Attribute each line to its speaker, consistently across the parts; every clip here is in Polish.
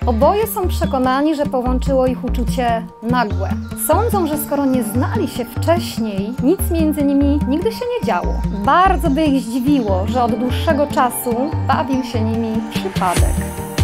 Speaker 1: Oboje są przekonani, że połączyło ich uczucie nagłe. Sądzą, że skoro nie znali się wcześniej, nic między nimi nigdy się nie działo. Bardzo by ich zdziwiło, że od dłuższego czasu bawił się nimi przypadek.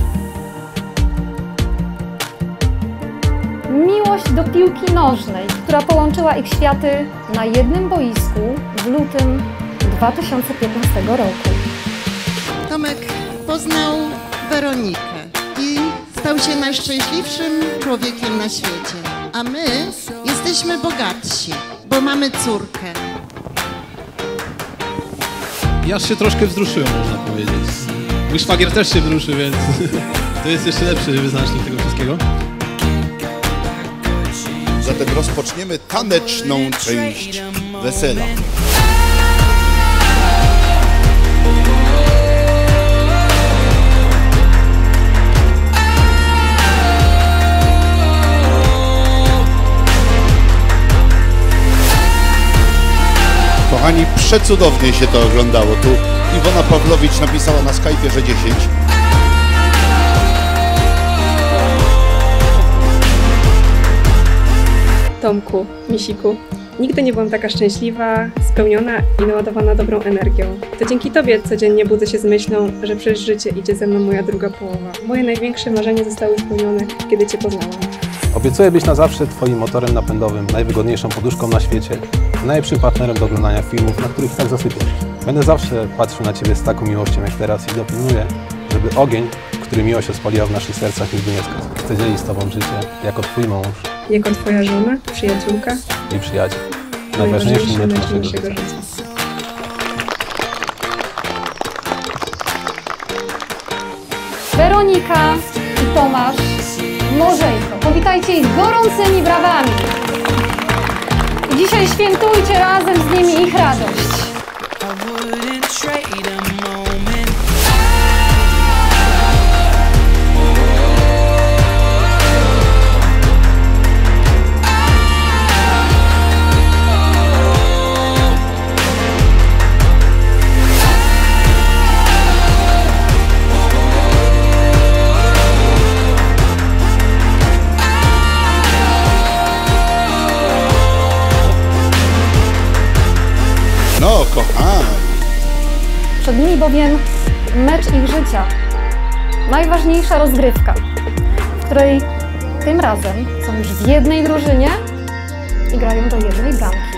Speaker 1: Miłość do piłki nożnej, która połączyła ich światy na jednym boisku w lutym 2015 roku.
Speaker 2: Tomek poznał Weronikę i stał się najszczęśliwszym człowiekiem na świecie. A my jesteśmy bogatsi, bo mamy córkę.
Speaker 3: Ja się troszkę wzruszyłem, można powiedzieć. Mój szwagier też się wzruszy, więc to jest jeszcze lepszy wyznacznik tego wszystkiego.
Speaker 4: Zatem rozpoczniemy taneczną część wesela. Kochani, przecudownie się to oglądało. Tu Iwona Pawlowicz napisała na Skype'ie, że 10.
Speaker 5: Tomku, misiku, nigdy nie byłam taka szczęśliwa, spełniona i naładowana dobrą energią. To dzięki Tobie codziennie budzę się z myślą, że przez życie idzie ze mną moja druga połowa. Moje największe marzenia zostały spełnione, kiedy Cię poznałam.
Speaker 6: Obiecuję być na zawsze Twoim motorem napędowym, najwygodniejszą poduszką na świecie, najlepszym partnerem do oglądania filmów, na których tak zasypiasz. Będę zawsze patrzył na Ciebie z taką miłością jak teraz i dopilnuję, żeby ogień, który miłość rozpaliła w naszych sercach, nigdy nie zgasł. Chcę dzielić z Tobą życie jako Twój mąż.
Speaker 5: Jako Twoja żona, przyjaciółka
Speaker 6: I przyjaciel. Najważniejszy mecz naszego życia.
Speaker 1: Weronika i Tomasz Morzeńko. Powitajcie ich gorącymi brawami. I dzisiaj świętujcie razem z nimi ich radość.
Speaker 4: No, kochani.
Speaker 1: Przed nimi bowiem mecz ich życia. Najważniejsza rozgrywka, w której tym razem są już w jednej drużynie i grają do jednej bramki.